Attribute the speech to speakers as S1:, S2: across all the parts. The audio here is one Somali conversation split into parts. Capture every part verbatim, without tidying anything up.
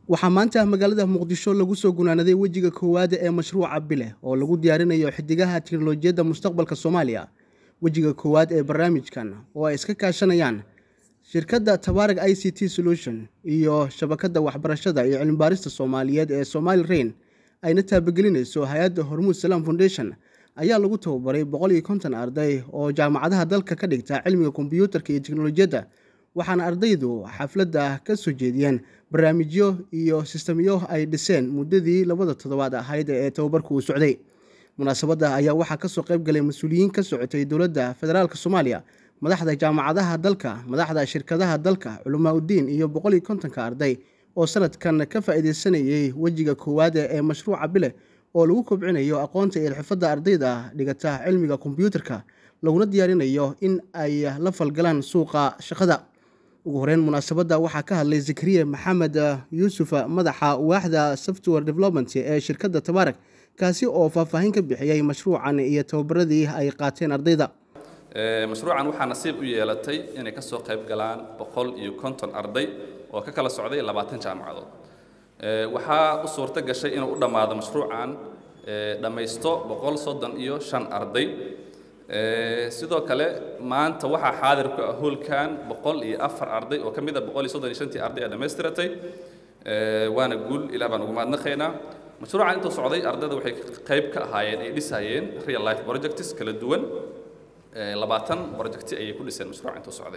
S1: waxaa maanta magaalada Muqdisho lagu soo gunaanaday wajiga koowaad ee mashruuca bile oo lagu diyaarinayo xidigaha tiknoolajiyadda mustaqbalka Soomaaliya. Wajiga koowaad ee barnaamijkan oo ay iska kaashanayaan shirkadda Tabarak I C T Solution iyo shabakadda waxbarashada iyo cilmi baarista Soomaaliyeed ee Somali Rain ayna taabagelinayso hay'adda Hormuud Salaam Foundation ayaa lagu tababaray boqol iyo konton arday oo jaamacadaha dalka ka dhigta cilmiga kombiyuutarka iyo tiknoolajiyadda. waxaana ardaydu xafladda ka soo jeediyeen barnaamijyo iyo sistemyo ay dhiseen muddadii labada toddobaad ahayd ee tababarku uu socday. munaasabadda ayaa waxaa ka soo qayb galay mas'uuliyiin ka socotay dowladda federaalka Soomaaliya, madaxda jaamacadaha dalka, madaxda shirkadaha dalka, culumaa udiin iyo boqol iyo kontonka arday oo sanadkan ka faa'iideysanayay wajiga koowaad ee mashruuca bile oo lagu kobcinayo aqoonta iyo xirfadda ardayda dhigata cilmiga kombiyuutarka laguna diyaarinayo in ay la falgalaan suuqa shaqada. ugu horeyn munaasabadda waxaa ka hadlay Zakariya Maxamed Yuusuf, madaxa waaxda software development ee shirkadda Tabarak, kaasi oo faahfaahin ka bixiyay mashruucan iyo tababaradii ay qaateen ardayda.
S2: ee mashruucan waxaa nasiib u yeelatay inay ka soo qayb galaan boqol iyo konton arday oo ka kala socday labaatan jaamacadood. ee waxaa u suurta gashay inuu u dhamaado mashruucan ee dhameysto boqol soddon iyo shan arday. ee sidoo kale maanta waxaa xaadir ku ah hoolkan boqol iyo afar arday oo kamid ah boqol iyo soddon iyo shan tii arday ee dhameystiratay. ee waana guul ilaa baan ugu mahadnaqaynaa. mashruucan intuu socday ardayda waxay qayb ka ahaayeen ay dhisayeen real life projects kala duwan. ee labaatan project ayay ku dhiseen mashruucan intuu socday.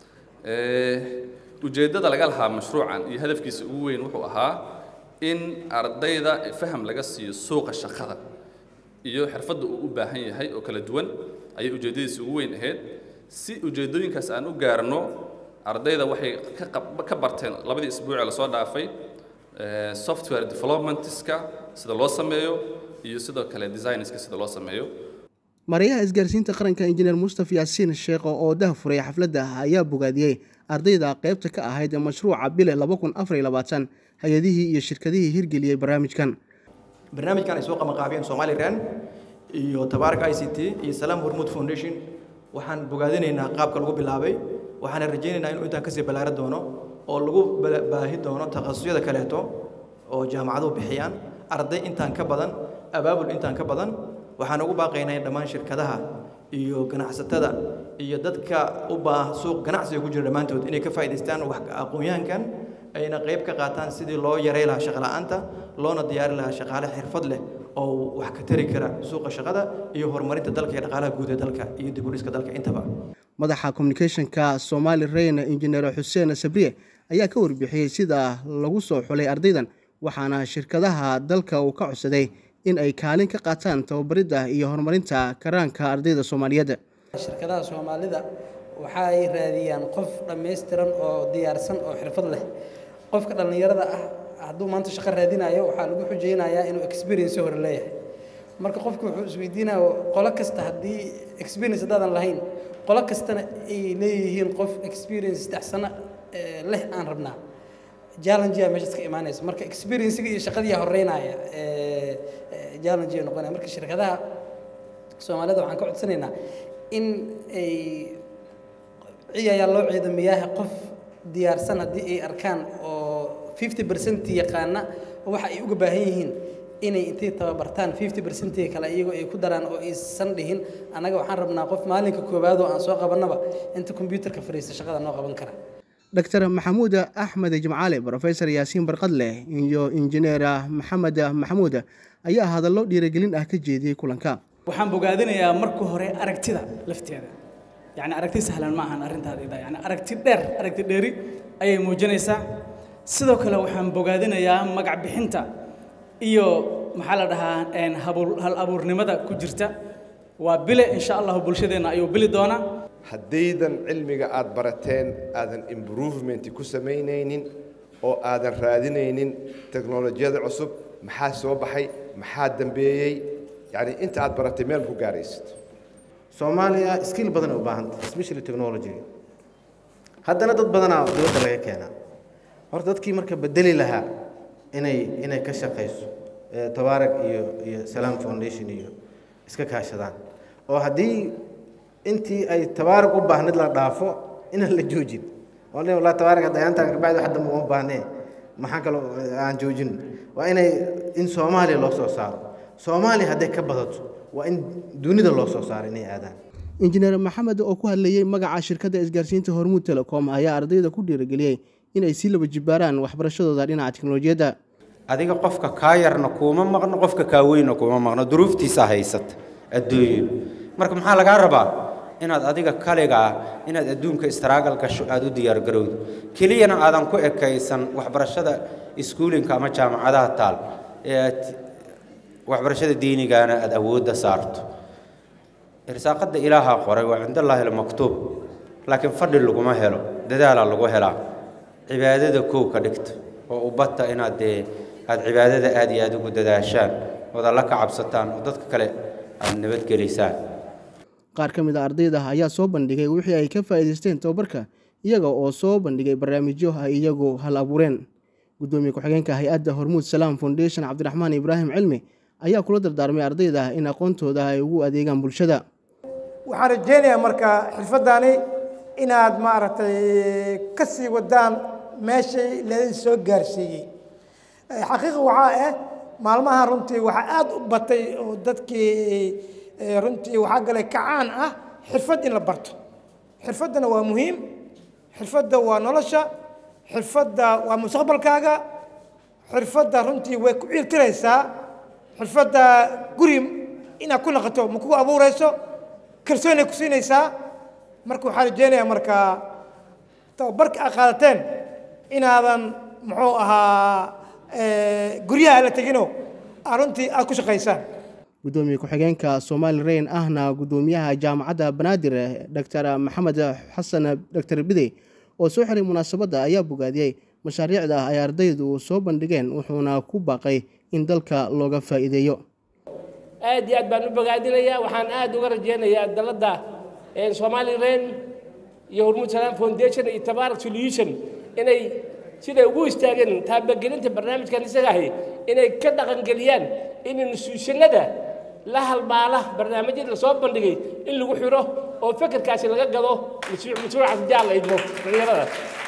S2: ee ujeedada laga lahaa mashruucan iyo hadafkiisa ugu weyn wuxuu ahaa in ardayda faham laga siiyo suuqa shaqada iyo xirfadda uu u baahan yahay oo kala duwan ayay ujeedadiisa ugu weyn ahayd. si ujeedooyinkaas aan u gaarno ardayda waxay ka ka barteen labadii isbuuc ee la soo dhaafay ee software developmentska sida loo sameeyo iyo sidoo kale designska sida loo sameeyo.
S1: Mariyaha isgaarsiinta qaranka Engineer Mustafa Yaasiin Sheekh oo daahfuray xafladda ayaa bogaadiyay ardayda qaybta ka ahayd mashruuca bile laba kun afar iyo labaatan hay'adihii iyo shirkadihii hirgeliyay barnaamijkan.
S3: barnaamijkan ay soo qabanqaabiyeen Somali Rain iyo Tabarak I C T iyo Salaam Hormuud Foundation waxaan bogaadinaynaa qaabka lagu bilaabay, waxaan rajaynaynaa inuu intaan ka sii balaaran doono oo lagu baahi doono takhaasusyada kaleeto oo jaamacaduhu bixiyaan arday intaan ka badan, abaabul intaan ka badan. waxaan ugu baaqaynaa dhammaan shirkadaha iyo ganacsatada iyo dadka u baahan suuq ganacsiga ku jira dhamaantood inay ka faa'iideystaan wax aqoon-yahankan ayna qayb ka qaataan sidii loo yareyn lahaa shaqo la'aanta loona diyaarin lahaa shaqaale xirfad leh oo wax ka tari kara suuqa shaqada iyo horumarinta dalka iyo dhaqaalaha guud ee dalka iyo dib u dhiska dalka intaba.
S1: madaxa communicationka Somali Rain Engineer Hussein Sabriye ayaa ka warbixiyay sida lagu soo xulay ardaydan, waxaana shirkadaha dalka uu ka codsaday in ay kaalin ka qaataan tababaridda iyo horumarinta karaanka ardayda Soomaaliyeed.
S4: shirkadaha Soomaalida waxa ay raadiyaan qof dhameystiran oo diyaarsan oo xirfad leh. qofka dhalinyarada ah hadduu maanta shaqo raadinayo waxaa lagu xujeynayaa inuu experience hore leeyahay. marka qofku wuxuu isweydiinayaa qolo kasta haddii experience dadaan lahayn, qolo kastana ay leeyihiin qof experience saddex sano leh aan rabnaa. challenge ayaa meesha ka imaanaysa. marka experience-ga iyo shaqadii horeynaya ee challenge ay noqonaya. marka shirkadaha Soomaalida waxaan ka codsanaynaa in ay ciyaaya loo ciidamiyaha qof diyaarsan haddii ay arkaan oo fifty percent yaqaana waxa ay uga baahan yihiin inay intay tababartaan fifty percent kale iyagoo ay ku daraan oo aysan dhihin anaga waxaan rabnaa qof maalinka koowaad oo aan soo qabanaba inta kombiyuutarka fariista shaqada noo qaban kara.
S1: Doctor Maxamuud Axmed Jimcaale, Professor Yaasiin Barqadle iyo Engineer Maxamed Maxamuud ayaa hadallo dhiirigelin ah ka jeediyay kulanka.
S5: waxaan bogaadinayaa marka hore aragtida lafteeda. يعني aragti sahlan ma ahan arintaada yani aragti dheer aragti dheeri ayay muujinaysaa. sidoo kale waxaan bogaadinayaa magac bixinta iyo maxaa la dhahaa een hal abuurnimada ku jirta. waa bile insha Allah bulshadeena ayuu bili doona.
S6: haddaydan cilmiga aad barateen aadan improvement ku sameynaynin oo aadan raadinaynin teknoolajiyada cusub maxaa soo baxay maxaa dambeeyay yani inta aad baratay meel ku gaaraysid.
S7: Soomaaliya skill badan u baahan tahay especially technology. haddana dad badan oo dowladda laga keenaa. horta dadkii marka bedeli lahaa inay inay ka shaqeyso ee Tabarak iyo iyo Salaam Foundation iyo iska kaashadaan oo haddii intii ay Tabarak u baahnid la dhaafo in la joojin. والله والله Tabarak hadda intaan ka bacdo hadda ma u baahnee maxaa kaloo aan joojin waa inay in Soomaaliya loo soo saaro Soomaaliya hadday ka badato waa in dunida loo soo saaro inay aadaan
S1: injineer Maxamed oo ku hadlayay magaca shirkadda isgaarsiinta Hormuud Telecom ayaa ardayda ku dhiirigeliyay in ay si laba jibaaraan waxbarashadooda dhinaca tiknoolajiyadda
S8: adiga qofka ka yarna kuma maqno qofka ka weyn kuma maqno duruuftiisa haysata adduunyo marka maxaa laga rabaa inaad adiga kaliga inaad adduunka struggle gasho aad u diyaar garowdo keliyana aadan ku ekaysan waxbarashada iskuulinka ama jaamacadaha taal ee waxbarashada diinigaana aad awoodda saarto irsaaqada ilaaha qoray waa cinda Ilaahi al-maktuub laakiin fadhi laguma helo dadaal lagu helaa cibaadada koow ka dhigto oo u bata inaad aad cibaadada aad iyo aad ugu dadaashaan wada la ka cabsataan oo dadka kale aad nabad geliysaan
S1: qaar ka mid ah ardayda ayaa soo bandhigay wixii ay ka faa'iideysteen tababarka iyaga oo soo bandhigay barnaamijyo ay iyagu hal abuureen gudoomiye ku-xigeenka hay'adda Hormuud Salaam Foundation Cabdiraxmaan Ibraahim Cilmi ayaa kula dardaarmay ardayda in aqoontooda ay ugu adeegaan bulshada
S9: waxaan rajeynayaa marka xirfadani inaad maaragtay ka sii wadaan meeshay leedin soo gaarsiiyay xaqiiqo waxa ah maalmaha runtii waxa aad u batay oo dadkii runtii waxa galay kacaan ah xirfad in la barto xirfadana waa muhiim xirfadda waa nolosha xirfadda waa mustaqbalkaaga xirfadda runtii way ku ciirtiraysaa xirfadda guri inaad ku naqato ma kugu abuurayso kalsooni ku siinaysaa marka waxaan rajeynayaa marka tababarka aad qaadateen inaadan muxuu ahaa guryaha la tegino runtii aad ku shaqaysaan
S1: gudoomiye ku-xigeenka Somali Rain ahna gudoomiyaha jaamacadda Banaadir Dr Maxamed Xasan Dr Bidey oo soo xiray munaasabadda ayaa bogaadiyay mashaariicda ay ardaydu soo bandhigeen wuxuuna ku baaqay in dalka looga faa'iideeyo
S10: aad iyo aad baan u bogaadinayaa waxaan aad uga rajeynayaa dalada ee Somali Rain iyo Hormuud Salaam Foundation iyo Tabarak Solution inay sida ugu istaageen taabagelinta barnaamijkan isaga ah inay ka dhaqan galiyaan in institutionada la halmaala barnaamijyada soo bandhigay in lagu xiro oo fikirkaasi laga gado mashruuca jaal idmo dhalinyarada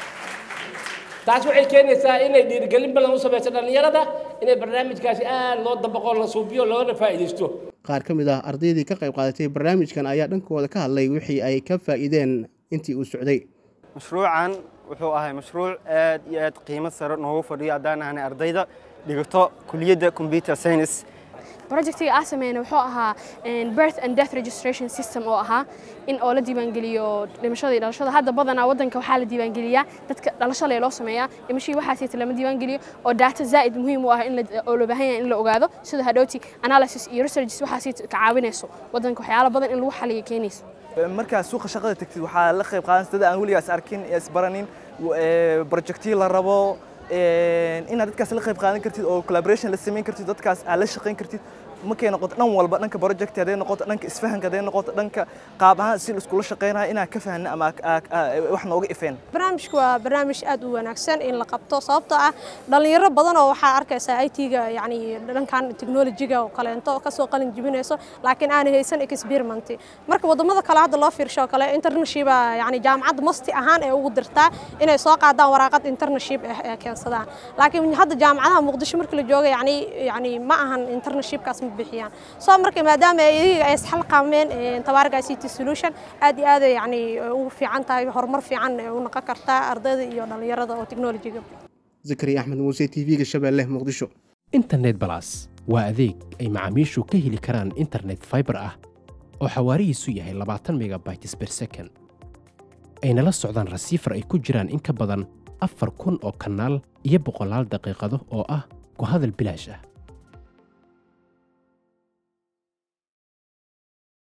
S10: taas waxay keenaysaa inay dhiirigelin badan u sameeyaan dhalinyarada inay barnaamijkaasi aad loo dabaqo la suubiyo loona faa'iideysto
S1: qaar ka mid ah ardaydii ka qayb qaadatay barnaamijkan ayaa dhankooda ka hadlay wixii ay ka faa'iideen intii uu socday
S11: mashruucan wuxuu ahay mashruuc aad iyo aad qiimo sare noogu fadhiyo haddaan ahanay ardayda dhigato kuliyadda computer science
S12: projectiga aan sameeyay wuxuu ahaa birth and death registration system oo ahaa in oo la diiwaangeliyo dhimashada iyo dhalashada hadda badanaa wadanka waxaa la diiwaangeliyaa dadka dhalashada loo sameeyaa dhimashadii waxaas lama diiwaangeliyo oo data zaid muhiim u ah in oo loo baahan yahay in la ogaado sida hadhowti analysis iyo research waxaas ka caawinayso wadanka waxyaalo badan in lagu xaliyo keenayso
S13: marka suuqa shaqada tagtid waxaa la qayb qaadan dad aan weligaas arkin isbaranin projectii la rabo inaad dadkaas la qayb qaadan kartid oo collaboration la sameyn kartid dadkaas aad la shaqeyn kartid markay noqoto dhan walba dhanka project haday noqoto dhanka isfahanka haday noqoto dhanka qaab ahaan si isku la shaqeynayo inaan ka fahanno ama wax nooga ifeen
S14: barnaamijku waa barnaamij aad u wanaagsan in la qabto sababtoo ah dhalinyaro badan oo waxa arkaysaa I T-ga yani dhankan technology-ga oo kaleento ka soo qalin jibinayso laakiin aan haysan experiment marka wadamada kale hadda loo fiirsho kale internship yani jaamacad masti ahaan ee ugu dirtaa inay soo qaadaan waraaqad internship ee keensadaan laakiin hadda jaamacadaha Muqdisho markii la joogo yani yani ma ahan internship kaas bixiyaan soo markay maadaama ay ay isxal qaameen Tabarak I C T solution aad iyo aad yani ugu fiican tahay horumar fiican u noqon kartaa ardayda iyo dhalinyarada oo technology-ga
S1: Zakariya Axmed Muuse T V-ga Shabeelle Muqdisho
S15: Internet Plus waa adeeg ay macaamiishu ka heli karaan internet fiber ah oo xawaarihiisu yahay labaatan megabytes per second ayna la socdaan receiver ay ku jiraan in ka badan afar kun oo kanaal iyo boqolaal daqiiqado oo ah ku hadal bilaash ah